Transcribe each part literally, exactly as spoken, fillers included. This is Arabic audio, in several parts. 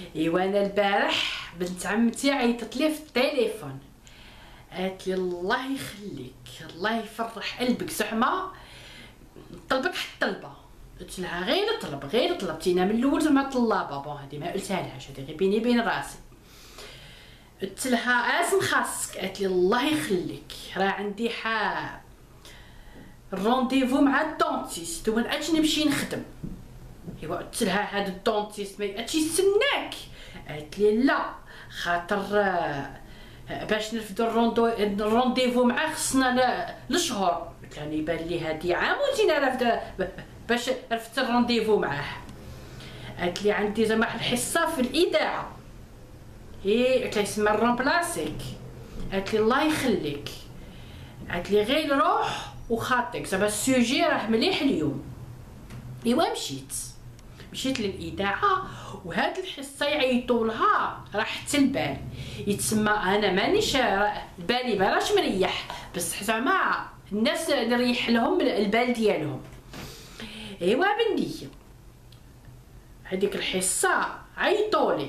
ايوا انا البارح بنت عمتي عيطت لي في التليفون، قالت لي الله يخليك الله يفرح قلبك زعما طلبك حتى طلبه. قلت لها غير طلب غير طلبتينا من الاول زعما طلابه بون هادي ما قلتها لهاش، هادي غير بيني بين راسي. قلت لها اسم خاصك، قالت لي الله يخليك راه عندي حا الرونديفو مع الدونتيست وما نقدش نمشي نخدم. ايوا قلت لها هاد الدونتيست ما يقدش يستناك، قالت لي لا خاطر باش نرفدو الرونديفو معاه خصنا لشهور. قلت لها يبان لي هادي عام وجينا رافده باش رفدت الرونديفو معاه. قالت لي عندي زعما الحصه في الاذاعه. ايه قلت لها يسمى رومبلاسيك. قالت لي الله يخليك، قالت لي غير روح وخاطيك زعما السوجي راه مليح اليوم. ايوا مشيت مشيت للاذاعه وهاد الحصه يعيطوا لها راه حتى البال يتسمى انا مانيش بالي بالاش مريح بصح زعما الناس نريح لهم البال ديالهم. ايوا بنيه هذيك الحصه عيطولي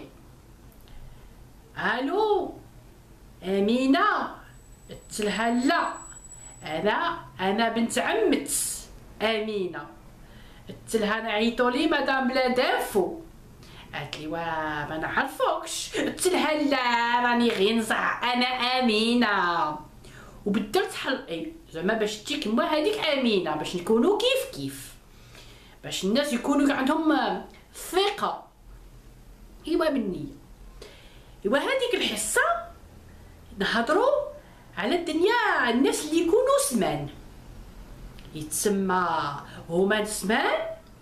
الو امينه. قلت لها لا انا انا بنت عمت امينه. قلت لها انا عيطولي مدام لا دافو. قالت لي واه ما نعرفوكش. قلت لها لا راني غير نزع انا امينه وبدلت حلقي زعما باش تيك ما هذيك امينه باش نكونوا كيف كيف باش الناس يكونوا عندهم ثقه. ايوا بالنيه. ايوا هذيك الحصه نهضروا على الدنيا الناس اللي يكونوا سمان يتسمى هما السمان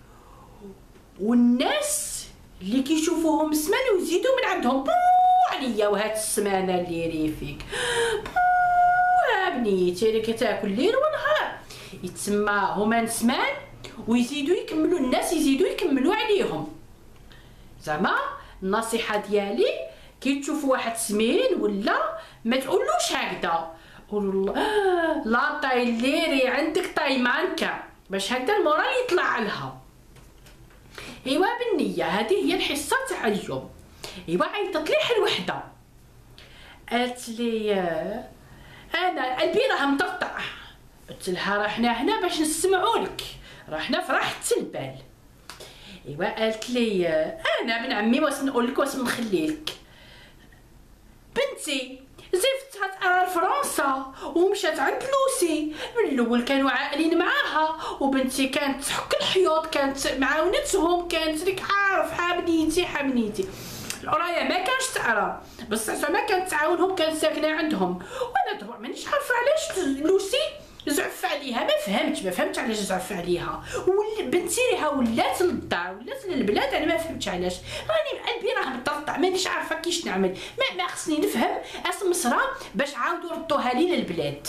والناس اللي كيشوفوهم سمان ويزيدوا من عندهم بو عليا وهاد السمانه اللي ريفيك بو بنيتي اللي كتاكل ليل ونهار يتسمى هما سمان ويزيدوا يكملوا الناس يزيدوا يكملوا عليهم. زعما النصيحه ديالي كي تشوف واحد سمين ولا ما تقولوش هكذا، قول لا طاي ليري عندك طاي مانكا باش هكذا المورال يطلع لها. ايوا بالنيه هذه هي الحصه تاع اليوم. ايوا عيطت لي حل وحده قالت لي انا قلبي راه مطرطع. قلت لها راه حنا هنا باش نسمعوا لك راه حنا في راحه البال. ايوا قالت لي انا من عمي واش نقول لك واش نخلي لك بنتي زفتها تقرا فرنسا ومشات عند لوسي. من الاول كانوا عاقلين معاها وبنتي كانت تحك الحيوط كانت معاونتهم كانت لك عارف حبنيتي حبنيتي القرايه ما كانش تقرا بصح زعما كانت تعاونهم كانت ساكنه عندهم. وانا دابا مانيش عارفه علاش لوسي زعف عليها ما فهمتش ما فهمتش علاش زعف عليها بنتي ليها ولات للدار ولات للبلاد انا ما فهمتش علاش راني قلبي راه مطرطع مانيش عارفه كيش نعمل ما, ما خصني نفهم اسم مصرا باش عاودوا ردوها لي للبلاد.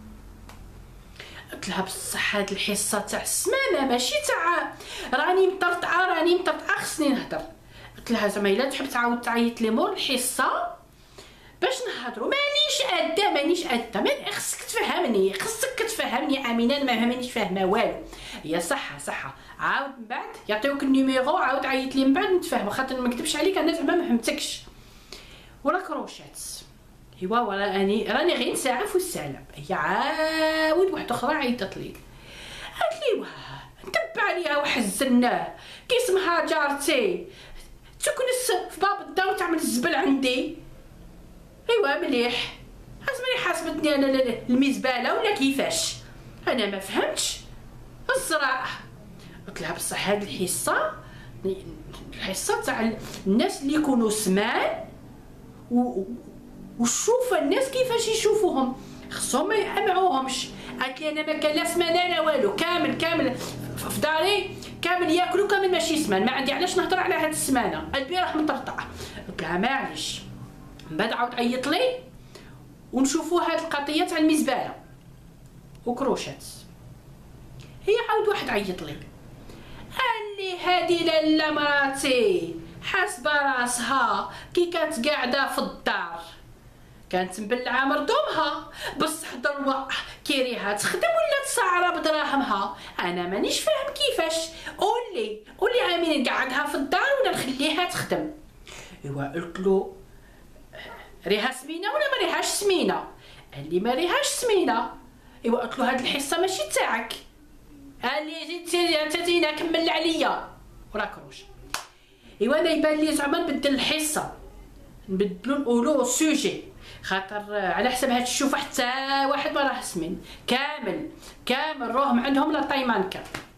قلت لها بصح هاد الحصه تاع السمانه ماشي تاع راني مطرطعه راني مطرطعه خصني نهضر. قلت لها زعما الا تحب تعاود تعيط لي مور الحصه باش نهضروا مانيش قاده مانيش قاده ما خصك تفهمني خصك تفهمني امينه ما مانيش فاهمه والو. هي صحه صحه عاود من بعد يعطيوك النيميرو عاود عيط لي من بعد نتفاهموا خاطر ما نكذبش عليك انا زعما ما فهمتكش. وراك روشات ايوا راني راني غير نساعف والسلام. هي عاود واحده اخرى عيطت لي قالت لي واه نتبع عليها واحد الزناه كي اسمها جارتي تكنس في باب الدار وتعمل الزبل عندي. ايوا مليح حسبني حاسبتني انا المزباله ولا كيفاش انا ما فهمتش الصراحه. قلت لها بصح هاد الحصه الحصه تاع الناس اللي يكونوا سمان وشوف الناس كيفاش يشوفوهم خصهم ما يقمعوهمش. قالت لي انا ما كان لا سمان لا والو كامل كامل في داري كامل ياكلوا كامل ماشي سمان ما عندي علاش نهضر على هاد السمانه قلبي راه مطرطع. قلت لها معليش من بعد عاود عيط لي ونشوفوا هاد القضيه تاع المزباله وكروشات. هي عاود واحد عيط لي قال لي هادي لاله مراتي حاسبه راسها كي كانت قاعده في الدار كانت مبلعه مردومها بصح دروا كيريها تخدم ولا تسعره بدراهمها انا مانيش فاهم كيفاش. قولي قولي امين نقعدها في الدار ولا نخليها تخدم. ايوا قلت له ريها سمينه ولا ما ريهاش سمينه؟ قال لي ما ريهاش سمينه. ايوا قلت له هاد الحصه ماشي تاعك. قال لي جيت تاتينا كمل عليا وراكروش. ايوا انا يبان لي زعما نبدل الحصه، نبدلو نقولو السوجي، خاطر على حسب هاد الشوفه حتى واحد ما راه سمين، كامل كامل روهم عندهم لا طايمانكا.